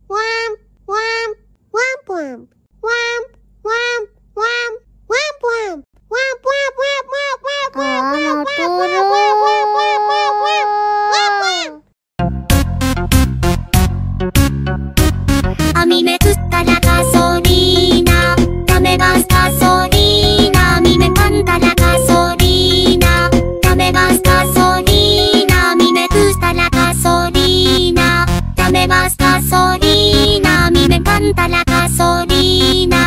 網めくったらガソリーナ、ダメガスガソリーナ、網めかんだらガソリーナ、ダメガスガソリーナ、網めくったらガソリーナ、ダメガスガソリーナ、網めかんだらガソリーナ。